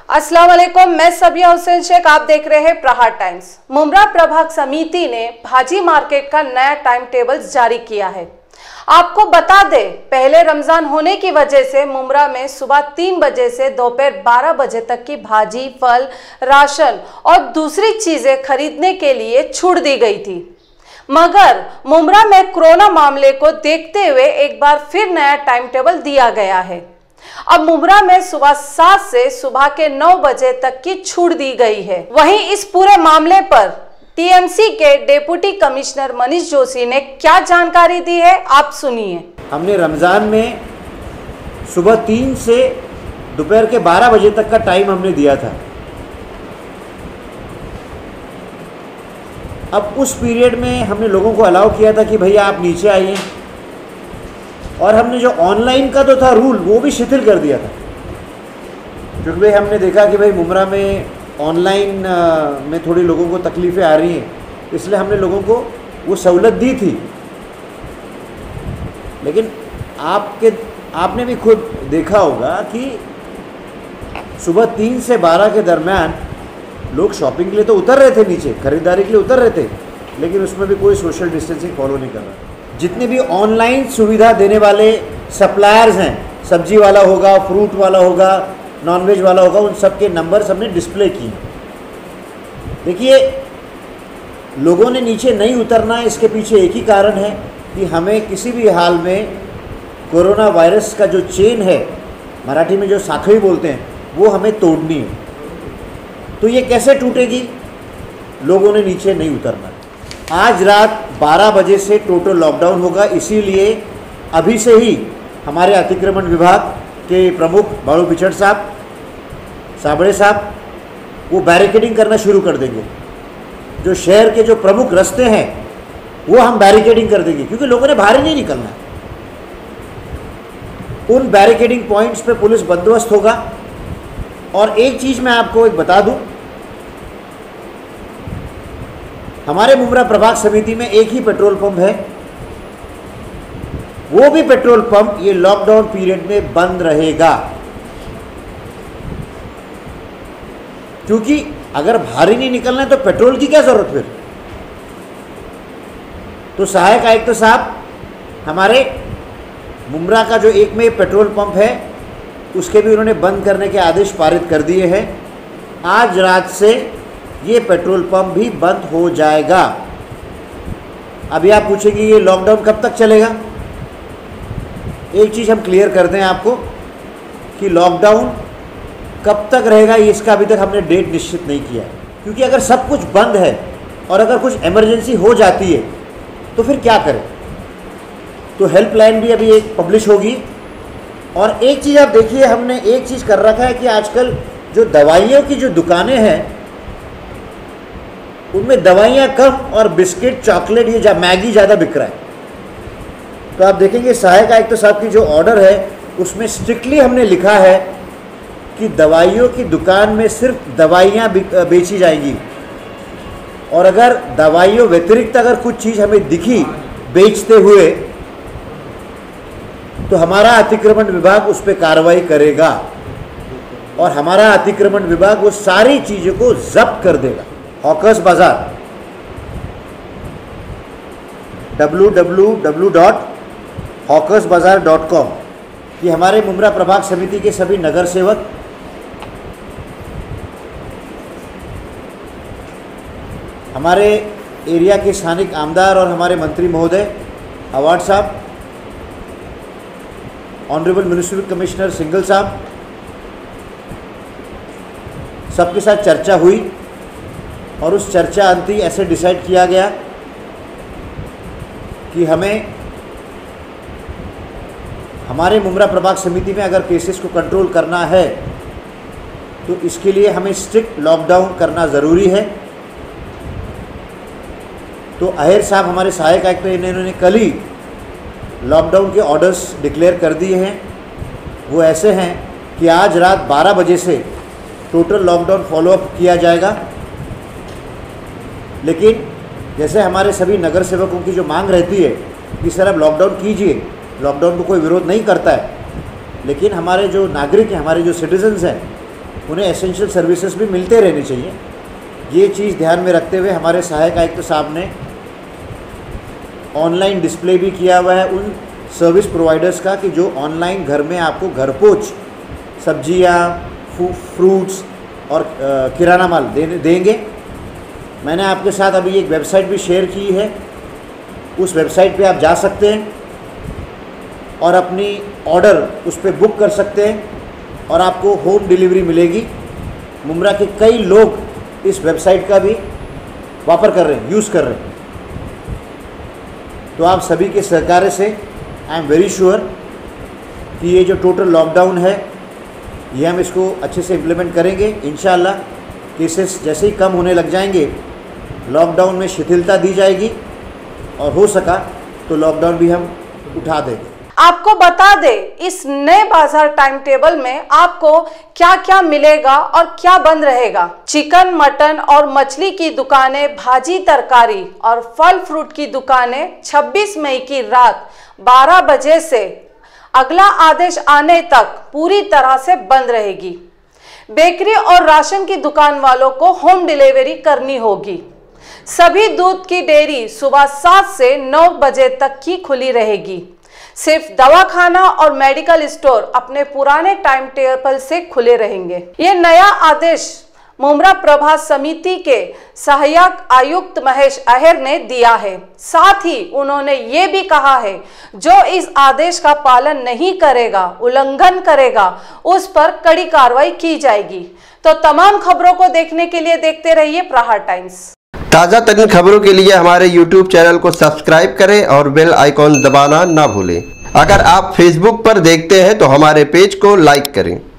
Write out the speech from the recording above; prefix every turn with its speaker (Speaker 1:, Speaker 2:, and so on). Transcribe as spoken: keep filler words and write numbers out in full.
Speaker 1: अस्सलाम वालेकुम, मैं सबिया हुसैन शेख, आप देख रहे हैं प्रहार टाइम्स। मुमरा प्रभाग समिति ने भाजी मार्केट का नया टाइम टेबल जारी किया है। आपको बता दें, पहले रमजान होने की वजह से मुमरा में सुबह तीन बजे से दोपहर बारह बजे तक की भाजी, फल, राशन और दूसरी चीजें खरीदने के लिए छूट दी गई थी, मगर मुमरा में कोरोना मामले को देखते हुए एक बार फिर नया टाइम टेबल दिया गया है। अब मुमरा में सुबह सात से सुबह के नौ बजे तक की छूट दी गई है। वहीं इस पूरे मामले पर टीएमसी के डेप्यूटी कमिश्नर मनीष जोशी ने क्या जानकारी दी है, आप सुनिए।
Speaker 2: हमने रमज़ान में सुबह तीन से दोपहर के बारह बजे तक का टाइम हमने दिया था। अब उस पीरियड में हमने लोगों को अलाउ किया था कि भैया आप नीचे आइए, और हमने जो ऑनलाइन का तो था रूल वो भी शिथिल कर दिया था, क्योंकि भाई हमने देखा कि भाई मुमरा में ऑनलाइन में थोड़ी लोगों को तकलीफ़ें आ रही हैं, इसलिए हमने लोगों को वो सहूलत दी थी। लेकिन आपके आपने भी खुद देखा होगा कि सुबह तीन से बारह के दरमियान लोग शॉपिंग के लिए तो उतर रहे थे, नीचे ख़रीदारी के लिए उतर रहे थे, लेकिन उसमें भी कोई सोशल डिस्टेंसिंग फॉलो नहीं कर रहा। जितने भी ऑनलाइन सुविधा देने वाले सप्लायर्स हैं, सब्जी वाला होगा, फ्रूट वाला होगा, नॉनवेज वाला होगा, उन सब के नंबर हमने डिस्प्ले किए। देखिए, लोगों ने नीचे नहीं उतरना है, इसके पीछे एक ही कारण है कि हमें किसी भी हाल में कोरोना वायरस का जो चेन है, मराठी में जो साखड़ी बोलते हैं, वो हमें तोड़नी है। तो ये कैसे टूटेगी? लोगों ने नीचे नहीं उतरना। आज रात बारह बजे से टोटल लॉकडाउन होगा, इसीलिए अभी से ही हमारे अतिक्रमण विभाग के प्रमुख बाड़ू पिछड़ साहब, साबड़े साहब, वो बैरिकेडिंग करना शुरू कर देंगे। जो शहर के जो प्रमुख रास्ते हैं वो हम बैरिकेडिंग कर देंगे, क्योंकि लोगों ने बाहर ही नहीं निकलना है। उन बैरिकेडिंग पॉइंट्स पे पुलिस बंदोबस्त होगा। और एक चीज़ मैं आपको एक बता दूं, हमारे मुमरा प्रभाग समिति में एक ही पेट्रोल पंप है, वो भी पेट्रोल पंप ये लॉकडाउन पीरियड में बंद रहेगा, क्योंकि अगर बाहर ही नहीं निकलना है तो पेट्रोल की क्या जरूरत फिर। तो सहायक आयुक्त तो साहब, हमारे मुमरा का जो एक में पेट्रोल पंप है उसके भी उन्होंने बंद करने के आदेश पारित कर दिए हैं। आज रात से ये पेट्रोल पंप भी बंद हो जाएगा। अभी आप पूछेंगे ये लॉकडाउन कब तक चलेगा? एक चीज़ हम क्लियर कर दें आपको कि लॉकडाउन कब तक रहेगा इसका अभी तक हमने डेट निश्चित नहीं किया है, क्योंकि अगर सब कुछ बंद है और अगर कुछ इमरजेंसी हो जाती है तो फिर क्या करें। तो हेल्पलाइन भी अभी एक पब्लिश होगी। और एक चीज़ आप देखिए, हमने एक चीज़ कर रखा है कि आजकल जो दवाइयों की जो दुकानें हैं उनमें दवाइयाँ कम और बिस्किट, चॉकलेट, ये जा मैगी ज़्यादा बिक रहा है। तो आप देखेंगे सहायक आयुक्त तो साहब की जो ऑर्डर है उसमें स्ट्रिक्टली हमने लिखा है कि दवाइयों की दुकान में सिर्फ दवाइयाँ बेची जाएंगी, और अगर दवाइयों व्यतिरिक्त अगर कुछ चीज़ हमें दिखी बेचते हुए तो हमारा अतिक्रमण विभाग उस पर कार्रवाई करेगा, और हमारा अतिक्रमण विभाग वो सारी चीज़ों को जब्त कर देगा। Hawkers bazaar W W W dot hawkers bazaar dot com, ये हमारे मुमरा प्रभाग समिति के सभी नगर सेवक, हमारे एरिया के स्थानिक आमदार और हमारे मंत्री महोदय अवार्ड साहब, ऑनरेबल म्यूनिसिपल कमिश्नर सिंघल साहब, सबके साथ चर्चा हुई और उस चर्चा अंती ऐसे डिसाइड किया गया कि हमें हमारे मुमरा प्रभाग समिति में अगर केसेस को कंट्रोल करना है तो इसके लिए हमें स्ट्रिक्ट लॉकडाउन करना ज़रूरी है। तो अहिर साहब, हमारे सहायक आयुक्त, इन्होंने कल ही लॉकडाउन के ऑर्डर्स डिक्लेयर कर दिए हैं। वो ऐसे हैं कि आज रात बारह बजे से टोटल लॉकडाउन फॉलोअप किया जाएगा, लेकिन जैसे हमारे सभी नगर सेवकों की जो मांग रहती है कि सर अब लॉकडाउन कीजिए, लॉकडाउन को कोई विरोध नहीं करता है, लेकिन हमारे जो नागरिक हैं, हमारे जो सिटीजन्स हैं, उन्हें एसेंशियल सर्विसेज भी मिलते रहनी चाहिए। ये चीज़ ध्यान में रखते हुए हमारे सहायक आयुक्त साहब ने ऑनलाइन डिस्प्ले भी किया हुआ है उन सर्विस प्रोवाइडर्स का कि जो ऑनलाइन घर में आपको घर पहुँच सब्जियाँ, फ्रूट्स और किराना माल दे देंगे। मैंने आपके साथ अभी एक वेबसाइट भी शेयर की है, उस वेबसाइट पे आप जा सकते हैं और अपनी ऑर्डर उस पर बुक कर सकते हैं और आपको होम डिलीवरी मिलेगी। मुमरा के कई लोग इस वेबसाइट का भी वापर कर रहे हैं, यूज़ कर रहे हैं। तो आप सभी के सहकार्य से आई एम वेरी श्योर कि ये जो टोटल लॉकडाउन है ये हम इसको अच्छे से इम्प्लीमेंट करेंगे। इंशाअल्लाह केसेस जैसे ही कम होने लग जाएंगे, लॉकडाउन में शिथिलता दी जाएगी और हो सका तो लॉकडाउन भी हम उठा देंगे।
Speaker 1: आपको बता दें, इस नए बाजार टाइम टेबल में आपको क्या क्या मिलेगा और क्या बंद रहेगा। चिकन, मटन और मछली की दुकानें, भाजी तरकारी और फल फ्रूट की दुकानें छब्बीस मई की रात बारह बजे से अगला आदेश आने तक पूरी तरह से बंद रहेगी। बेकरी और राशन की दुकान वालों को होम डिलीवरी करनी होगी। सभी दूध की डेयरी सुबह सात से नौ बजे तक की खुली रहेगी। सिर्फ दवाखाना और मेडिकल स्टोर अपने पुराने टाइम टेबल से खुले रहेंगे। ये नया आदेश मुमरा प्रभाग समिति के सहायक आयुक्त महेश अहिर ने दिया है। साथ ही उन्होंने ये भी कहा है, जो इस आदेश का पालन नहीं करेगा, उल्लंघन करेगा, उस पर कड़ी कार्रवाई की जाएगी। तो तमाम खबरों को देखने के लिए देखते रहिए प्रहार टाइम्स।
Speaker 3: ताज़ा तरीन खबरों के लिए हमारे यूट्यूब चैनल को सब्सक्राइब करें और बेल आइकॉन दबाना ना भूलें। अगर आप फेसबुक पर देखते हैं तो हमारे पेज को लाइक करें।